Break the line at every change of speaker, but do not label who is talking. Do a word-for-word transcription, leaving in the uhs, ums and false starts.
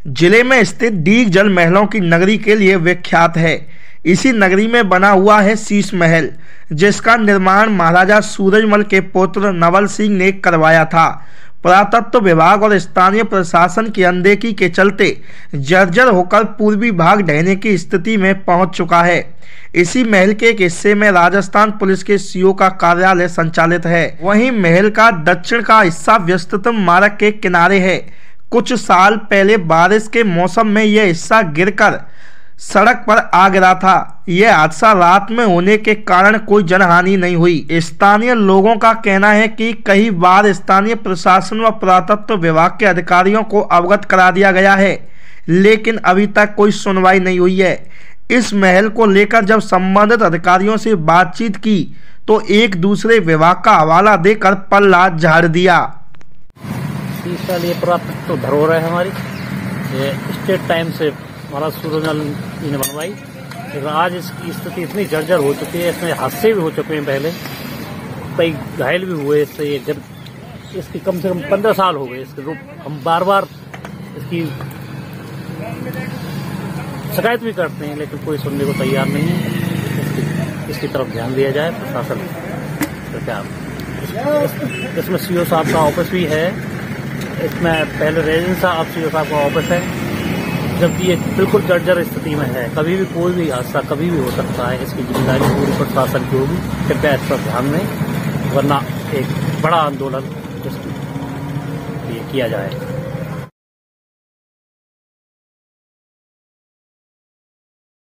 जिले में स्थित डीग जल महलों की नगरी के लिए विख्यात है। इसी नगरी में बना हुआ है शीश महल, जिसका निर्माण महाराजा सूरजमल के पुत्र नवल सिंह ने करवाया था। पुरातत्व विभाग और स्थानीय प्रशासन की अनदेखी के चलते जर्जर होकर पूर्वी भाग ढहने की स्थिति में पहुंच चुका है। इसी महल के एक हिस्से में राजस्थान पुलिस के सीओ का कार्यालय संचालित है। वहीं महल का दक्षिण का हिस्सा व्यस्ततम मार्ग के किनारे है। कुछ साल पहले बारिश के मौसम में यह हिस्सा गिरकर सड़क पर आ गिरा था। यह हादसा रात में होने के कारण कोई जनहानि नहीं हुई। स्थानीय लोगों का कहना है कि कई बार स्थानीय प्रशासन व पुरातत्व विभाग के अधिकारियों को अवगत करा दिया गया है, लेकिन अभी तक कोई सुनवाई नहीं हुई है। इस महल को लेकर जब संबंधित अधिकारियों से बातचीत की तो एक दूसरे विभाग का हवाला देकर पल्ला झाड़ दिया।
तीस साल ये पुरातत्व धरोहर है हमारी, ये स्टेट टाइम से महाराज सूरजमल जी ने बनवाई। लेकिन आज इसकी स्थिति इतनी जर्जर हो चुकी है, इसमें हादसे भी हो चुके हैं, पहले कई घायल भी हुए इससे। ये जब इसकी कम से कम पंद्रह साल हो गए इसके रूप, हम बार बार इसकी शिकायत भी करते हैं, लेकिन कोई सुनने को तैयार नहीं है। इसकी, इसकी तरफ ध्यान दिया जाए प्रशासन तो क्या। इस, इसमें सीओ साहब का ऑफिस भी है, इसमें पहले रेजिडेंट साहब सीओ साहब का ऑफिस है, जबकि ये बिल्कुल जर्जर स्थिति में है। कभी भी कोई भी हादसा कभी भी हो सकता है। इसकी जिम्मेदारी पूरी प्रशासन की होगी, कृपया इस पर ध्यान दें, वरना एक बड़ा आंदोलन किया जाए।